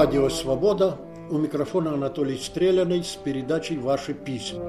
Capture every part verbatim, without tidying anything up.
Радио «Свобода». У микрофона Анатолий Стреляный с передачей «Ваши письма».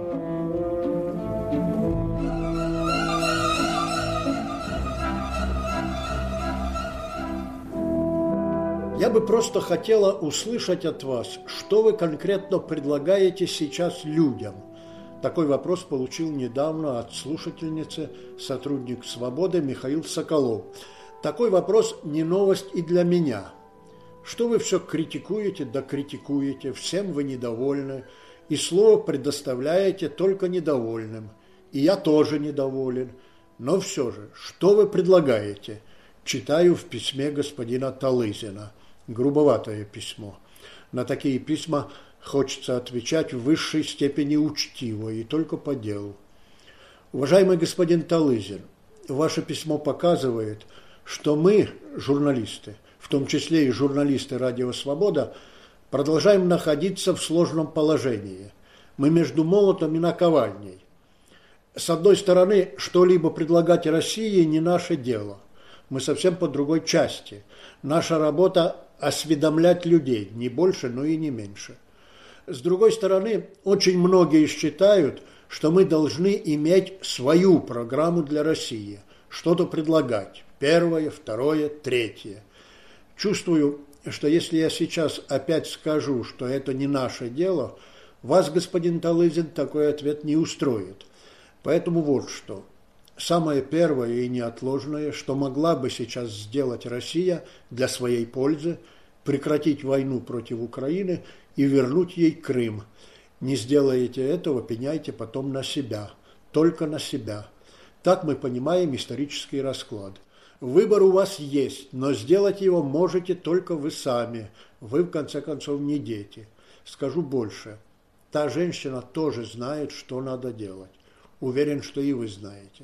Я бы просто хотела услышать от вас, что вы конкретно предлагаете сейчас людям. Такой вопрос получил недавно от слушательницы сотрудник «Свободы» Михаил Соколов. Такой вопрос не новость и для меня. Что вы все критикуете, да критикуете, всем вы недовольны, и слово предоставляете только недовольным. И я тоже недоволен. Но все же, что вы предлагаете? Читаю в письме господина Талызина. Грубоватое письмо. На такие письма хочется отвечать в высшей степени учтиво и только по делу. Уважаемый господин Талызин, ваше письмо показывает, что мы, журналисты, в том числе и журналисты «Радио Свобода», продолжаем находиться в сложном положении. Мы между молотом и наковальней. С одной стороны, что-либо предлагать России не наше дело. Мы совсем по другой части. Наша работа – осведомлять людей, не больше, но и не меньше. С другой стороны, очень многие считают, что мы должны иметь свою программу для России, что-то предлагать, первое, второе, третье. Чувствую, что если я сейчас опять скажу, что это не наше дело, вас, господин Талызин, такой ответ не устроит. Поэтому вот что. Самое первое и неотложное, что могла бы сейчас сделать Россия для своей пользы, прекратить войну против Украины и вернуть ей Крым. Не сделаете этого, пеняйте потом на себя, только на себя. Так мы понимаем исторический расклад. Выбор у вас есть, но сделать его можете только вы сами. Вы, в конце концов, не дети. Скажу больше. Та женщина тоже знает, что надо делать. Уверен, что и вы знаете.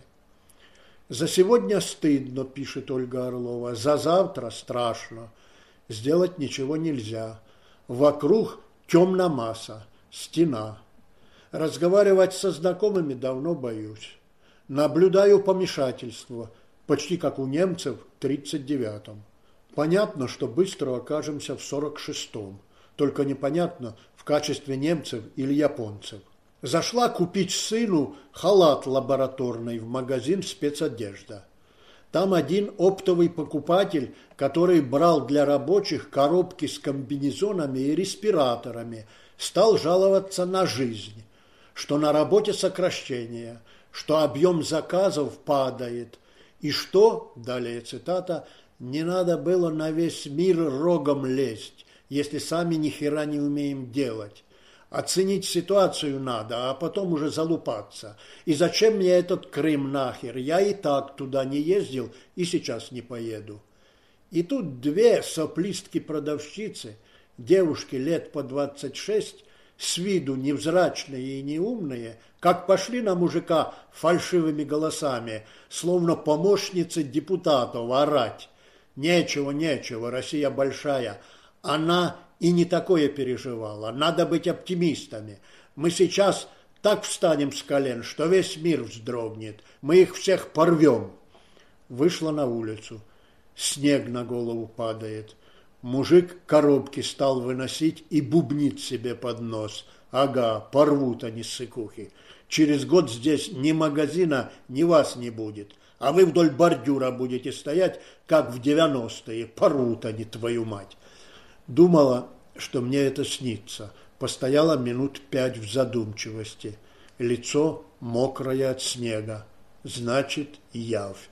«За сегодня стыдно», пишет Ольга Орлова, «за завтра страшно. Сделать ничего нельзя. Вокруг темная масса, стена. Разговаривать со знакомыми давно боюсь. Наблюдаю помешательство, почти как у немцев в тридцать девятом. Понятно, что быстро окажемся в сорок шестом, только непонятно, в качестве немцев или японцев. Зашла купить сыну халат лабораторный в магазин спецодежда. Там один оптовый покупатель, который брал для рабочих коробки с комбинезонами и респираторами, стал жаловаться на жизнь, что на работе сокращение, что объем заказов падает, и что, далее цитата, «не надо было на весь мир рогом лезть, если сами ни хера не умеем делать. Оценить ситуацию надо, а потом уже залупаться. И зачем мне этот Крым нахер? Я и так туда не ездил и сейчас не поеду». И тут две соплистки-продавщицы, девушки лет по двадцать шесть, с виду невзрачные и неумные, как пошли на мужика фальшивыми голосами, словно помощницы депутатов, орать. «Нечего, нечего, Россия большая. Она и не такое переживала. Надо быть оптимистами. Мы сейчас так встанем с колен, что весь мир вздрогнет. Мы их всех порвем». Вышла на улицу. Снег на голову падает. Мужик коробки стал выносить и бубнит себе под нос. Ага, порвут они ссыкухи. Через год здесь ни магазина, ни вас не будет. А вы вдоль бордюра будете стоять, как в девяностые. Порвут они, твою мать. Думала, что мне это снится. Постояла минут пять в задумчивости. Лицо мокрое от снега. Значит, явь.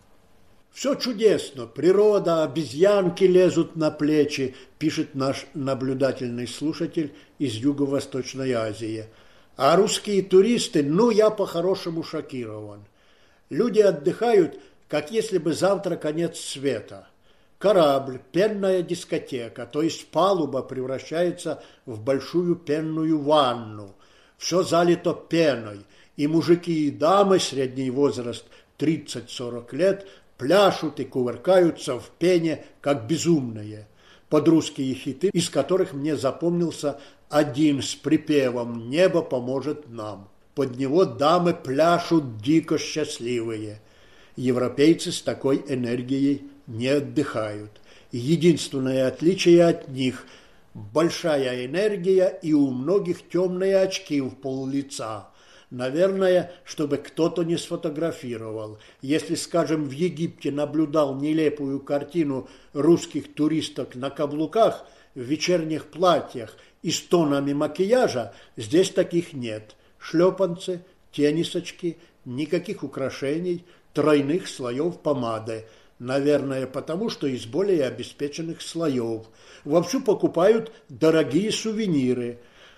«Все чудесно, природа, обезьянки лезут на плечи», пишет наш наблюдательный слушатель из Юго-Восточной Азии. «А русские туристы, ну, я по-хорошему шокирован. Люди отдыхают, как если бы завтра конец света. Корабль, пенная дискотека, то есть палуба превращается в большую пенную ванну. Все залито пеной, и мужики и дамы, средний возраст тридцать-сорок лет, пляшут и кувыркаются в пене, как безумные. Под русские хиты, из которых мне запомнился один с припевом «Небо поможет нам». Под него дамы пляшут дико счастливые. Европейцы с такой энергией не отдыхают. Единственное отличие от них Большая энергия и у многих темные очки в пол-лица. Наверное, чтобы кто-то не сфотографировал. Если, скажем, в Египте наблюдал нелепую картину русских туристок на каблуках, в вечерних платьях и с тонами макияжа, здесь таких нет. Шлепанцы, теннисочки, никаких украшений, тройных слоев помады. Наверное, потому что из более обеспеченных слоев. Вовсю покупают дорогие сувениры.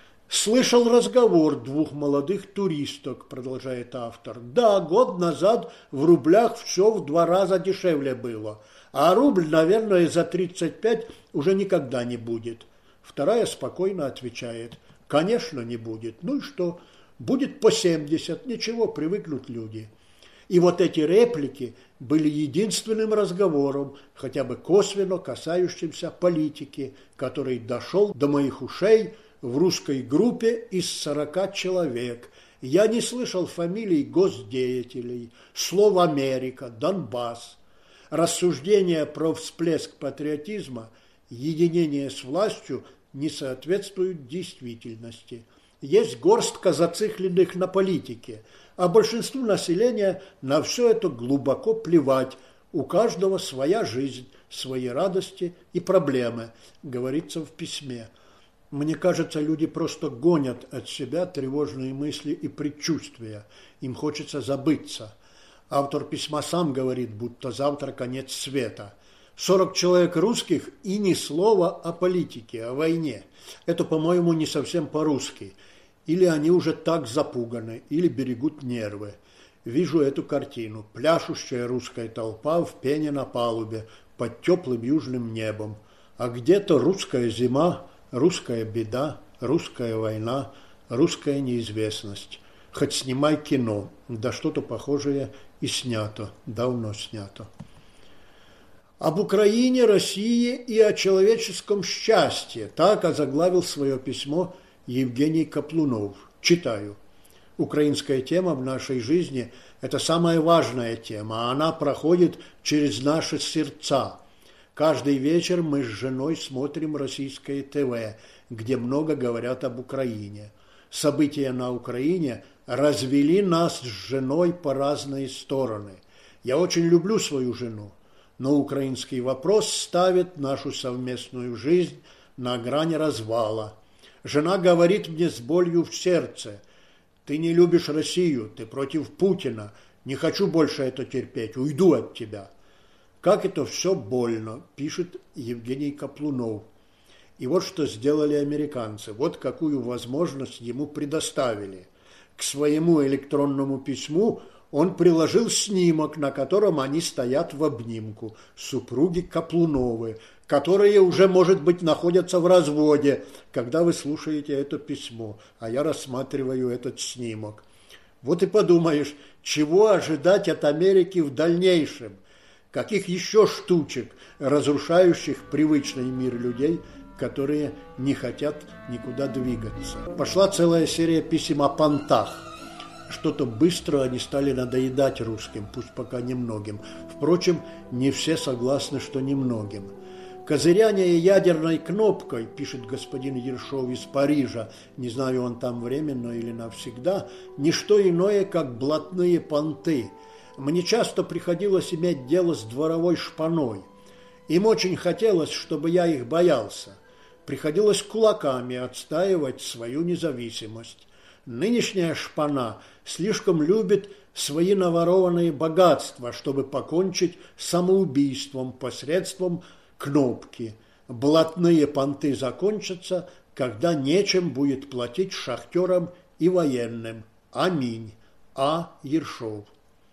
Слышал разговор двух молодых туристок, продолжает автор. Да, год назад в рублях все в два раза дешевле было. А рубль, наверное, за тридцать пять уже никогда не будет. Вторая спокойно отвечает. Конечно, не будет. Ну и что? Будет по семьдесят. Ничего, привыкнут люди. И вот эти реплики были единственным разговором, хотя бы косвенно касающимся политики, который дошел до моих ушей в русской группе из сорока человек. Я не слышал фамилий госдеятелей, слов «Америка», «Донбасс». Рассуждения про всплеск патриотизма, единение с властью не соответствуют действительности. Есть горстка зацикленных на политике, а большинству населения на все это глубоко плевать. У каждого своя жизнь, свои радости и проблемы, говорится в письме. Мне кажется, люди просто гонят от себя тревожные мысли и предчувствия. Им хочется забыться. Автор письма сам говорит, будто завтра конец света. сорок человек русских и ни слова о политике, о войне. Это, по-моему, не совсем по-русски. Или они уже так запуганы, или берегут нервы. Вижу эту картину. Пляшущая русская толпа в пене на палубе под теплым южным небом. А где-то русская зима, русская беда, русская война, русская неизвестность. Хоть снимай кино, да что-то похожее и снято, давно снято. Об Украине, России и о человеческом счастье. Так озаглавил свое письмо Евгений Каплунов. Читаю. Украинская тема в нашей жизни – это самая важная тема, она проходит через наши сердца. Каждый вечер мы с женой смотрим российское ТВ, где много говорят об Украине. События на Украине развели нас с женой по разные стороны. Я очень люблю свою жену, но украинский вопрос ставит нашу совместную жизнь на грани развала. Жена говорит мне с болью в сердце: «Ты не любишь Россию, ты против Путина, не хочу больше это терпеть, уйду от тебя». Как это все больно, пишет Евгений Каплунов. И вот что сделали американцы, вот какую возможность ему предоставили. К своему электронному письму он приложил снимок, на котором они стоят в обнимку, супруги Каплуновы, которые уже, может быть, находятся в разводе, когда вы слушаете это письмо, а я рассматриваю этот снимок. Вот и подумаешь, чего ожидать от Америки в дальнейшем? Каких еще штучек, разрушающих привычный мир людей, которые не хотят никуда двигаться? Пошла целая серия писем о понтах. Что-то быстро они стали надоедать русским, пусть пока немногим. Впрочем, не все согласны, что немногим. Козыряние ядерной кнопкой, пишет господин Ершов из Парижа, не знаю, он там временно или навсегда, не что иное, как блатные понты. Мне часто приходилось иметь дело с дворовой шпаной. Им очень хотелось, чтобы я их боялся. Приходилось кулаками отстаивать свою независимость. Нынешняя шпана слишком любит свои наворованные богатства, чтобы покончить самоубийством посредством кнопки. Блатные понты закончатся, когда нечем будет платить шахтерам и военным. Аминь. А. Ершов.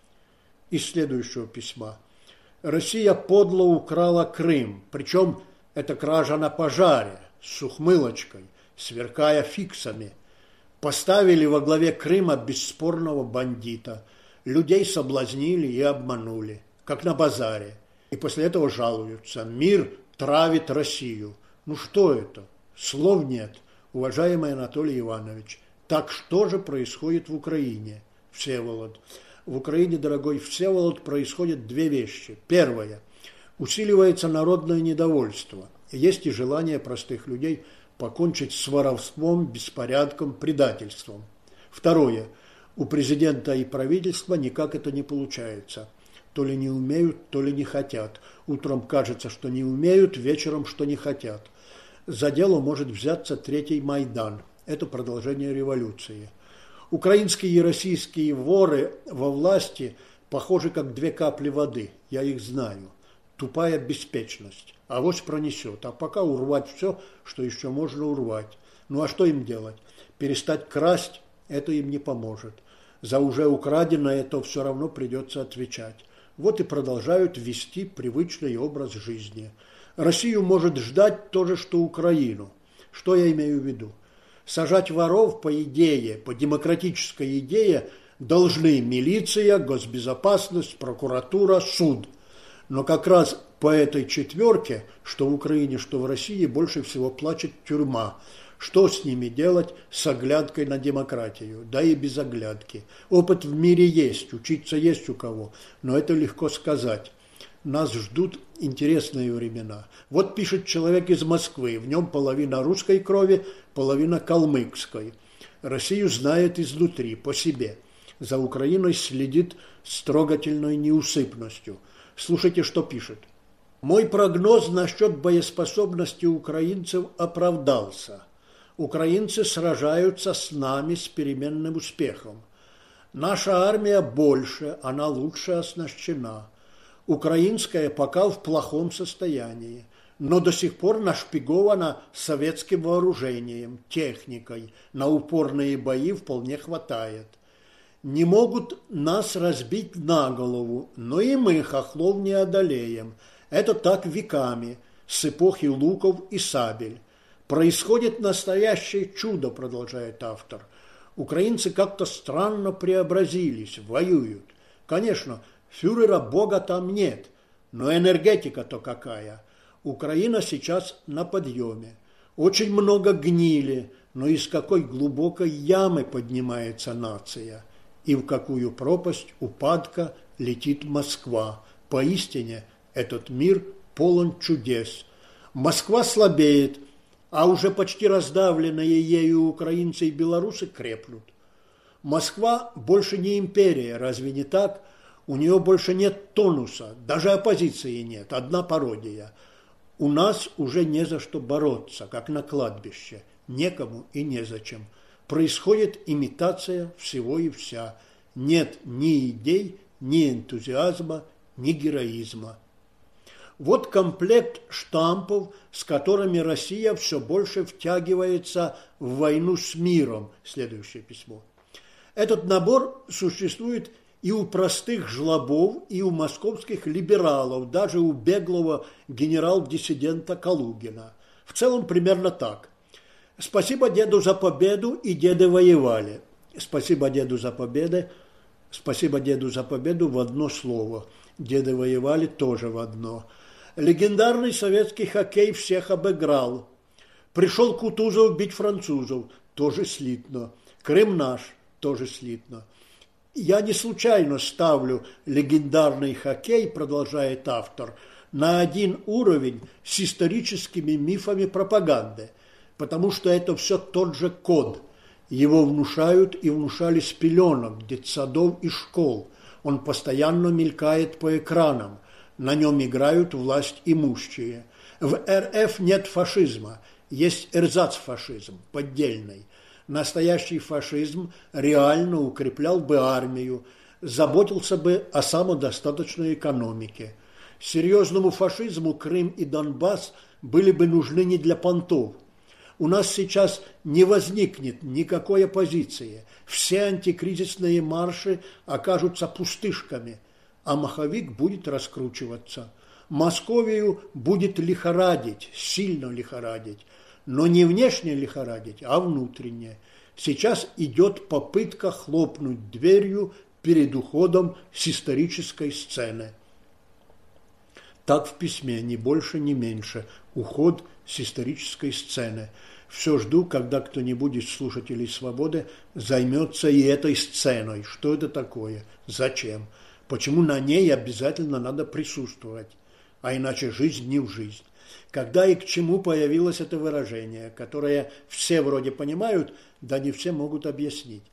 Из следующего письма. Россия подло украла Крым, причем это кража на пожаре, с ухмылочкой, сверкая фиксами. Поставили во главе Крыма бесспорного бандита. Людей соблазнили и обманули, как на базаре. И после этого жалуются. Мир травит Россию. Ну что это? Слов нет, уважаемый Анатолий Иванович. Так что же происходит в Украине, Всеволод? В Украине, дорогой Всеволод, происходят две вещи. Первое. Усиливается народное недовольство. Есть и желание простых людей покончить с воровством, беспорядком, предательством. Второе. У президента и правительства никак это не получается. То ли не умеют, то ли не хотят. Утром кажется, что не умеют, вечером, что не хотят. За дело может взяться третий Майдан. Это продолжение революции. Украинские и российские воры во власти похожи как две капли воды. Я их знаю. Тупая беспечность. Авось пронесет. А пока урвать все, что еще можно урвать. Ну а что им делать? Перестать красть? Это им не поможет. За уже украденное то все равно придется отвечать. Вот и продолжают вести привычный образ жизни. Россию может ждать то же, что Украину. Что я имею в виду? Сажать воров, по идее, по демократической идее, должны милиция, госбезопасность, прокуратура, суд. Но как раз по этой четверке, что в Украине, что в России, больше всего плачет тюрьма. Что с ними делать с оглядкой на демократию? Да и без оглядки. Опыт в мире есть, учиться есть у кого, но это легко сказать. Нас ждут интересные времена. Вот пишет человек из Москвы, в нем половина русской крови, половина калмыцкой. Россию знает изнутри, по себе. За Украиной следит с трогательной неусыпностью. Слушайте, что пишет. Мой прогноз насчет боеспособности украинцев оправдался. Украинцы сражаются с нами с переменным успехом. Наша армия больше, она лучше оснащена. Украинская пока в плохом состоянии, но до сих пор нашпигована советским вооружением, техникой, на упорные бои вполне хватает. Не могут нас разбить на голову, но и мы хохлов не одолеем. Это так веками, с эпохи луков и сабель. Происходит настоящее чудо, продолжает автор. Украинцы как-то странно преобразились, воюют. Конечно, фюрера Бога там нет, но энергетика-то какая. Украина сейчас на подъеме. Очень много гнили, но из какой глубокой ямы поднимается нация. И в какую пропасть упадка летит Москва. Поистине этот мир полон чудес. Москва слабеет, а уже почти раздавленные ею украинцы и белорусы крепнут. Москва больше не империя, разве не так? У нее больше нет тонуса, даже оппозиции нет, одна пародия. У нас уже не за что бороться, как на кладбище, некому и незачем. Происходит имитация всего и вся. Нет ни идей, ни энтузиазма, ни героизма. Вот комплект штампов, с которыми Россия все больше втягивается в войну с миром. Следующее письмо. Этот набор существует и у простых жлобов, и у московских либералов, даже у беглого генерал-диссидента Калугина. В целом примерно так. Спасибо деду за победу, и деды воевали. Спасибо деду за победу, спасибо деду за победу в одно слово. Деды воевали тоже в одно. Легендарный советский хоккей всех обыграл. Пришел Кутузов бить французов, тоже слитно. Крым наш, тоже слитно. Я не случайно ставлю легендарный хоккей, продолжает автор, на один уровень с историческими мифами пропаганды, потому что это все тот же код. Его внушают и внушали с пеленок, детсадов и школ. Он постоянно мелькает по экранам. На нем играют власть имущие. В эр эф нет фашизма, есть эрзац-фашизм, поддельный. Настоящий фашизм реально укреплял бы армию, заботился бы о самодостаточной экономике. Серьезному фашизму Крым и Донбасс были бы нужны не для понтов. У нас сейчас не возникнет никакой оппозиции. Все антикризисные марши окажутся пустышками, а маховик будет раскручиваться. Московию будет лихорадить, сильно лихорадить, но не внешне лихорадить, а внутренне. Сейчас идет попытка хлопнуть дверью перед уходом с исторической сцены. Так в письме, ни больше, ни меньше. Уход с исторической сцены. Все жду, когда кто-нибудь из слушателей «Свободы» займется и этой сценой. Что это такое? Зачем? Почему на ней обязательно надо присутствовать? А иначе жизнь не в жизнь. Когда и к чему появилось это выражение, которое все вроде понимают, да не все могут объяснить.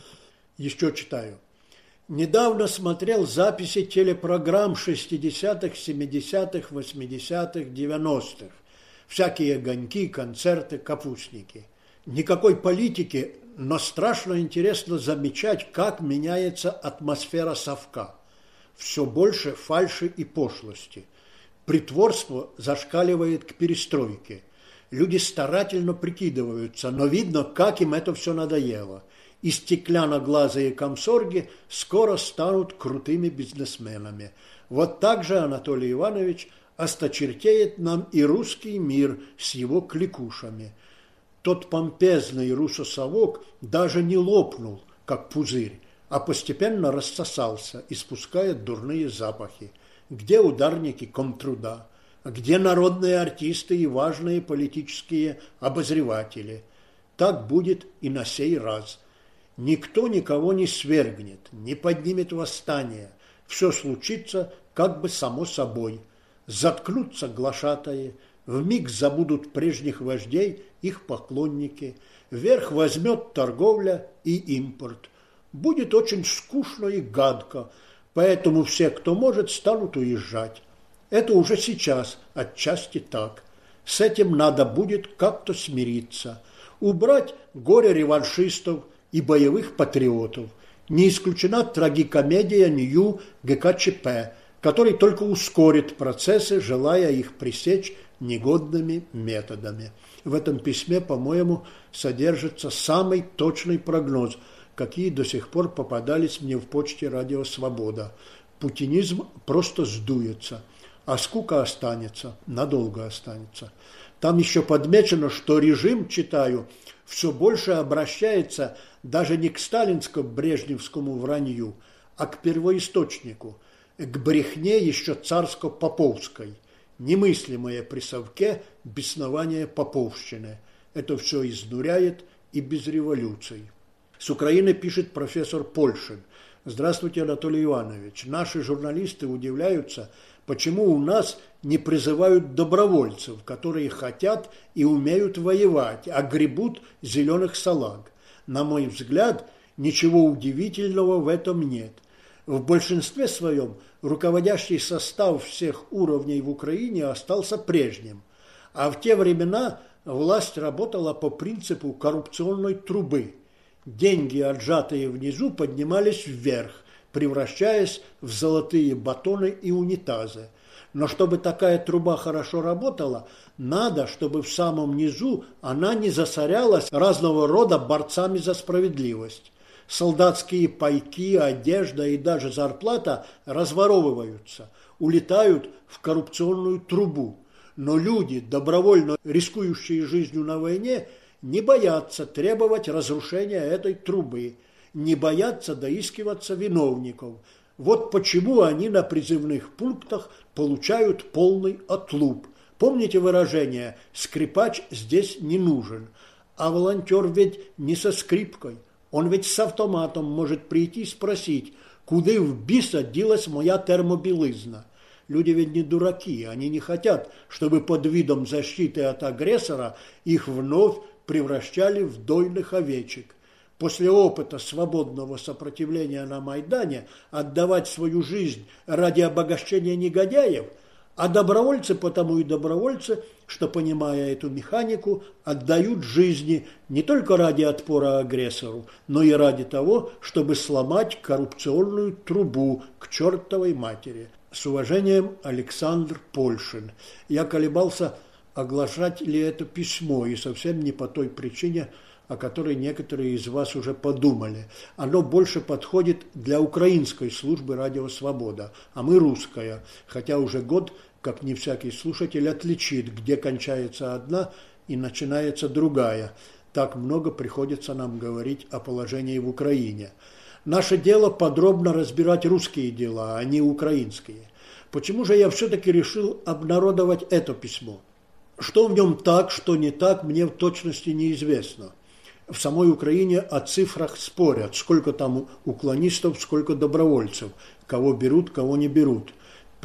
Еще читаю. Недавно смотрел записи телепрограмм шестидесятых, семидесятых, восьмидесятых, девяностых. Всякие огоньки, концерты, капустники. Никакой политики, но страшно интересно замечать, как меняется атмосфера совка. Все больше фальши и пошлости. Притворство зашкаливает к перестройке. Люди старательно прикидываются, но видно, как им это все надоело. И стеклянноглазые комсорги скоро станут крутыми бизнесменами. Вот так же, Анатолий Иванович, осточертеет нам и русский мир с его кликушами. Тот помпезный русосовок даже не лопнул, как пузырь, а постепенно рассосался, испуская дурные запахи. Где ударники комтруда? Где народные артисты и важные политические обозреватели? Так будет и на сей раз. Никто никого не свергнет, не поднимет восстание. Все случится как бы само собой. Заткнутся глашатаи, вмиг забудут прежних вождей их поклонники. Вверх возьмет торговля и импорт. Будет очень скучно и гадко, поэтому все, кто может, станут уезжать. Это уже сейчас отчасти так. С этим надо будет как-то смириться. Убрать горе реваншистов и боевых патриотов. Не исключена трагикомедия Нью ГКЧП, который только ускорит процессы, желая их пресечь негодными методами. В этом письме, по-моему, содержится самый точный прогноз, какие до сих пор попадались мне в почте «Радио Свобода». Путинизм просто сдуется, а скука останется, надолго останется. Там еще подмечено, что режим, читаю, все больше обращается даже не к сталинско-брежневскому вранью, а к первоисточнику, к брехне еще царско-поповской. Немыслимое при совке беснование поповщины. Это все изнуряет и без революций. С Украины пишет профессор Польшин. Здравствуйте, Анатолий Иванович. Наши журналисты удивляются, почему у нас не призывают добровольцев, которые хотят и умеют воевать, а гребут зеленых салаг. На мой взгляд, ничего удивительного в этом нет. В большинстве своем руководящий состав всех уровней в Украине остался прежним, а в те времена власть работала по принципу коррупционной трубы. Деньги, отжатые внизу, поднимались вверх, превращаясь в золотые батоны и унитазы. Но чтобы такая труба хорошо работала, надо, чтобы в самом низу она не засорялась разного рода борцами за справедливость. Солдатские пайки, одежда и даже зарплата разворовываются, улетают в коррупционную трубу. Но люди, добровольно рискующие жизнью на войне, не боятся требовать разрушения этой трубы, не боятся доискиваться виновников. Вот почему они на призывных пунктах получают полный отлуп. Помните выражение «скрипач здесь не нужен», а волонтер ведь не со скрипкой. Он ведь с автоматом может прийти и спросить, куда в биса делась моя термобелизна. Люди ведь не дураки, они не хотят, чтобы под видом защиты от агрессора их вновь превращали в дойных овечек. После опыта свободного сопротивления на Майдане отдавать свою жизнь ради обогащения негодяев, а добровольцы потому и добровольцы, что, понимая эту механику, отдают жизни не только ради отпора агрессору, но и ради того, чтобы сломать коррупционную трубу к чертовой матери. С уважением, Александр Польшин. Я колебался, оглашать ли это письмо, и совсем не по той причине, о которой некоторые из вас уже подумали. Оно больше подходит для украинской службы «Радио Свобода», а мы русская, хотя уже год, как не всякий слушатель отличит, где кончается одна и начинается другая. Так много приходится нам говорить о положении в Украине. Наше дело подробно разбирать русские дела, а не украинские. Почему же я все-таки решил обнародовать это письмо? Что в нем так, что не так, мне в точности неизвестно. В самой Украине о цифрах спорят, сколько там уклонистов, сколько добровольцев, кого берут, кого не берут.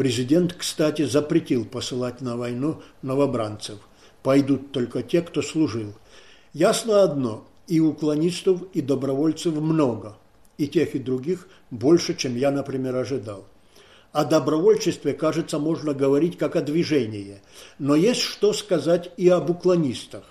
Президент, кстати, запретил посылать на войну новобранцев. Пойдут только те, кто служил. Ясно одно, и уклонистов, и добровольцев много. И тех, и других больше, чем я, например, ожидал. О добровольчестве, кажется, можно говорить как о движении. Но есть что сказать и об уклонистах.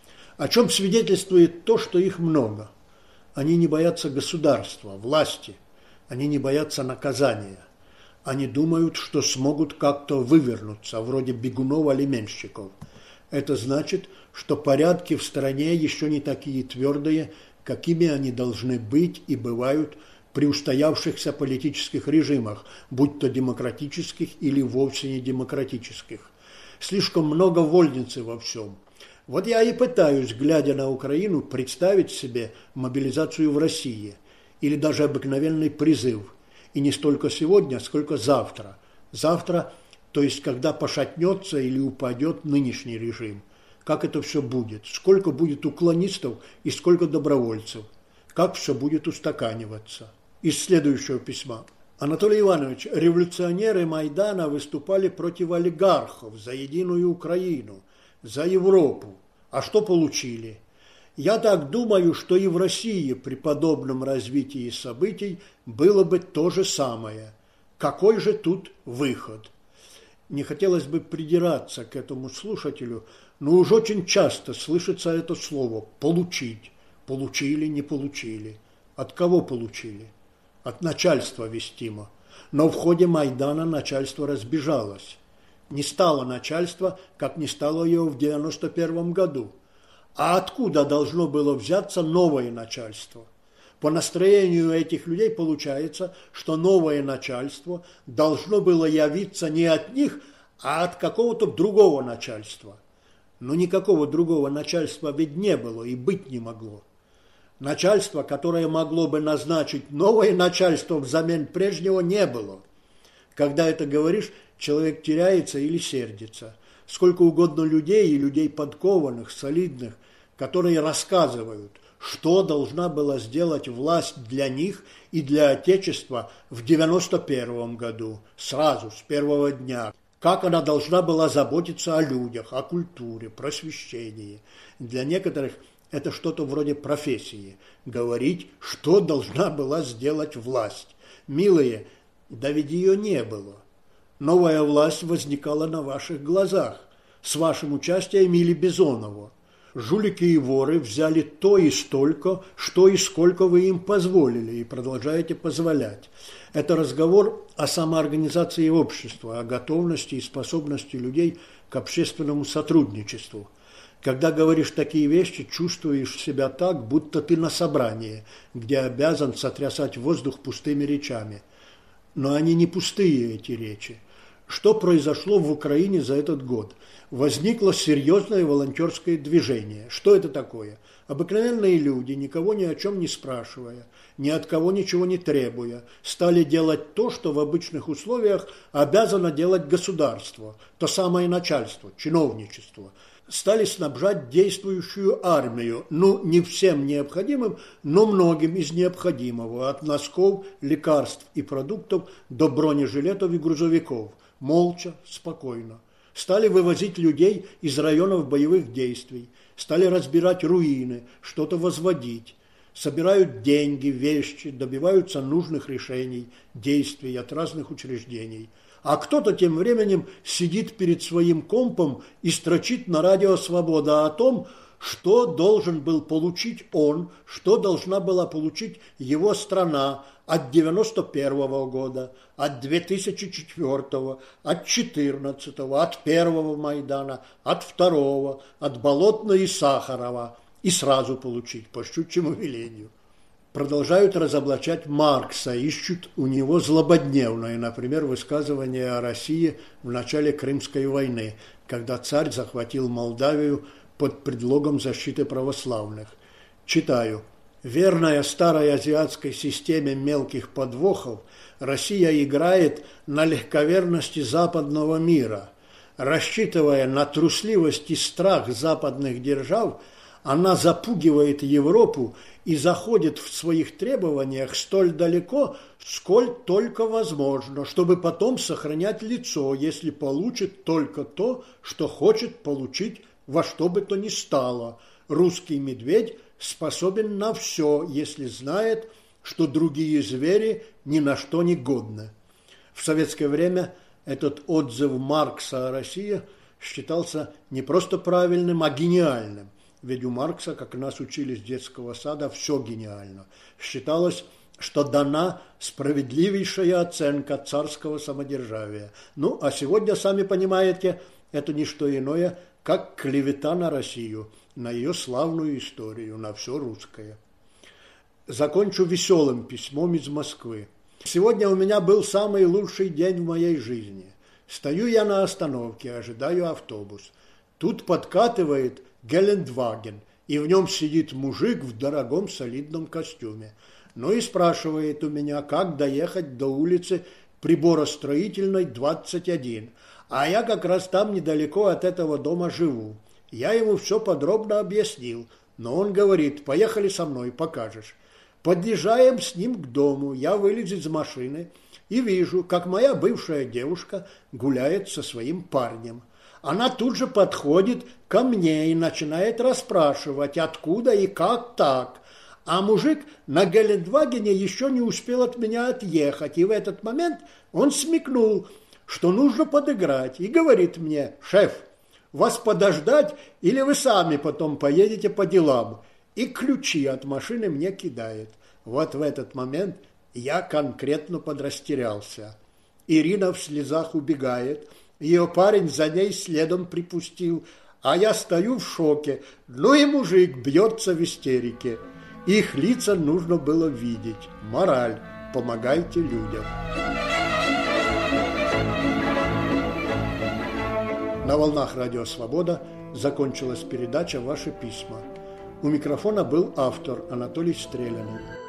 О чем свидетельствует то, что их много. Они не боятся государства, власти. Они не боятся наказания. Они думают, что смогут как-то вывернуться, вроде бегунов-алименщиков. Это значит, что порядки в стране еще не такие твердые, какими они должны быть и бывают при устоявшихся политических режимах, будь то демократических или вовсе не демократических. Слишком много вольницы во всем. Вот я и пытаюсь, глядя на Украину, представить себе мобилизацию в России или даже обыкновенный призыв. И не столько сегодня, сколько завтра. Завтра, то есть когда пошатнется или упадет нынешний режим. Как это все будет? Сколько будет уклонистов и сколько добровольцев? Как все будет устаканиваться? Из следующего письма. Анатолий Иванович, революционеры Майдана выступали против олигархов за единую Украину, за Европу. А что получили? Я так думаю, что и в России при подобном развитии событий было бы то же самое. Какой же тут выход? Не хотелось бы придираться к этому слушателю, но уж очень часто слышится это слово «получить». Получили, не получили. От кого получили? От начальства вестимо. Но в ходе Майдана начальство разбежалось. Не стало начальства, как не стало ее в девяносто первом году. А откуда должно было взяться новое начальство? По настроению этих людей получается, что новое начальство должно было явиться не от них, а от какого-то другого начальства. Но никакого другого начальства ведь не было и быть не могло. Начальства, которое могло бы назначить новое начальство взамен прежнего, не было. Когда это говоришь, человек теряется или сердится. Сколько угодно людей и людей подкованных, солидных, которые рассказывают, что должна была сделать власть для них и для Отечества в девяносто первом году, сразу, с первого дня. Как она должна была заботиться о людях, о культуре, просвещении. Для некоторых это что-то вроде профессии. Говорить, что должна была сделать власть. Милые, да ведь ее не было. Новая власть возникала на ваших глазах, с вашим участием или Бизонова. Жулики и воры взяли то и столько, что и сколько вы им позволили и продолжаете позволять. Это разговор о самоорганизации общества, о готовности и способности людей к общественному сотрудничеству. Когда говоришь такие вещи, чувствуешь себя так, будто ты на собрании, где обязан сотрясать воздух пустыми речами. Но они не пустые, эти речи. Что произошло в Украине за этот год? Возникло серьезное волонтерское движение. Что это такое? Обыкновенные люди, никого ни о чем не спрашивая, ни от кого ничего не требуя, стали делать то, что в обычных условиях обязано делать государство, то самое начальство, чиновничество. Стали снабжать действующую армию, ну, не всем необходимым, но многим из необходимого, от носков, лекарств и продуктов до бронежилетов и грузовиков. Молча, спокойно. Стали вывозить людей из районов боевых действий, стали разбирать руины, что-то возводить. Собирают деньги, вещи, добиваются нужных решений, действий от разных учреждений. А кто-то тем временем сидит перед своим компом и строчит на радио «Свобода» о том, что должен был получить он, что должна была получить его страна от девяносто первого года, от две тысячи четвёртого, от четырнадцатого, от первого Майдана, от второго, от Болотного и Сахарова, и сразу получить по щучьему велению. Продолжают разоблачать Маркса, ищут у него злободневное, например, высказывание о России в начале Крымской войны, когда царь захватил Молдавию под предлогом защиты православных. Читаю. Верная старой азиатской системе мелких подвохов, Россия играет на легковерности западного мира. Рассчитывая на трусливость и страх западных держав, Она запугивает Европу и заходит в своих требованиях столь далеко, сколь только возможно, чтобы потом сохранять лицо, если получит только то, что хочет получить во что бы то ни стало. Русский медведь способен на все, если знает, что другие звери ни на что не годны. В советское время этот отзыв Маркса о России считался не просто правильным, а гениальным. Ведь у Маркса, как нас учили с детского сада, все гениально. Считалось, что дана справедливейшая оценка царского самодержавия. Ну, а сегодня, сами понимаете, это не что иное, как клевета на Россию, на ее славную историю, на все русское. Закончу веселым письмом из Москвы. Сегодня у меня был самый лучший день в моей жизни. Стою я на остановке, ожидаю автобус. Тут подкатывает Гелендваген, и в нем сидит мужик в дорогом солидном костюме. Ну и спрашивает у меня, как доехать до улицы Приборостроительной, двадцать один. А я как раз там недалеко от этого дома живу. Я ему все подробно объяснил, но он говорит, поехали со мной, покажешь. Подъезжаем с ним к дому, я вылез из машины и вижу, как моя бывшая девушка гуляет со своим парнем. Она тут же подходит ко мне и начинает расспрашивать, откуда и как так. А мужик на Гелендвагене еще не успел от меня отъехать, и в этот момент он смекнул, что нужно подыграть, и говорит мне, шеф, вас подождать или вы сами потом поедете по делам? И ключи от машины мне кидает. Вот в этот момент я конкретно подрастерялся. Ирина в слезах убегает, ее парень за ней следом припустил, а я стою в шоке, ну и мужик бьется в истерике. Их лица нужно было видеть. Мораль. Помогайте людям. На волнах Радио Свобода закончилась передача «Ваши письма». У микрофона был автор Анатолий Стрелянин.